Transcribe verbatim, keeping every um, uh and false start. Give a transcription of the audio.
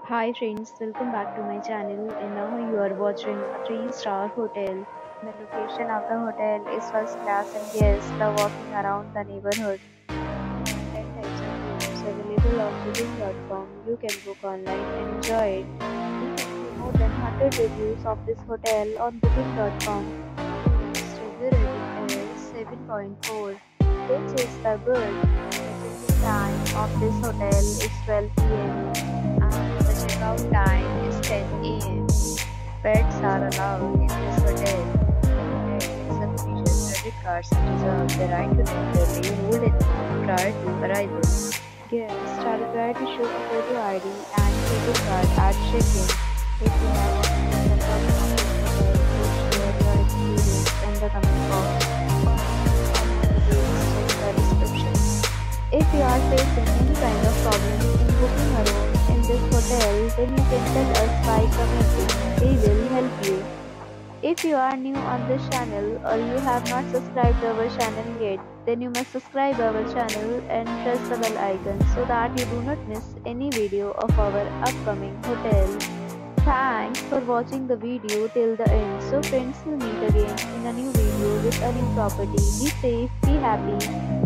Hi friends, welcome back to my channel and now you are watching a three star hotel. The location of the hotel is first class and guests love walking around the neighborhood. There are ten types of rooms available on booking dot com. You can book online and enjoy it. You can see more than one hundred reviews of this hotel on booking dot com. Its review rating is seven point four, which is the good. The check-in time of this hotel is twelve p m and the checkout time is ten a m. Pets are allowed in this hotel. The hotel accepts major credit cards and reserves the right to temporarily hold an amount prior to arrival. Guests are required to show a photo I D and credit card at check-in. If you have already checked out of this hotel, please share your experience in the comment box. For more details, check the description. If you are facing any kind of problem in booking a room in this hotel, then you can tell us by commenting. We will help you. If you are new on this channel or you have not subscribed our channel yet, then you must subscribe our channel and press the bell icon so that you do not miss any video of our upcoming hotel. Thanks for watching the video till the end. So friends, will meet again in a new video with a new property. Be safe, be happy.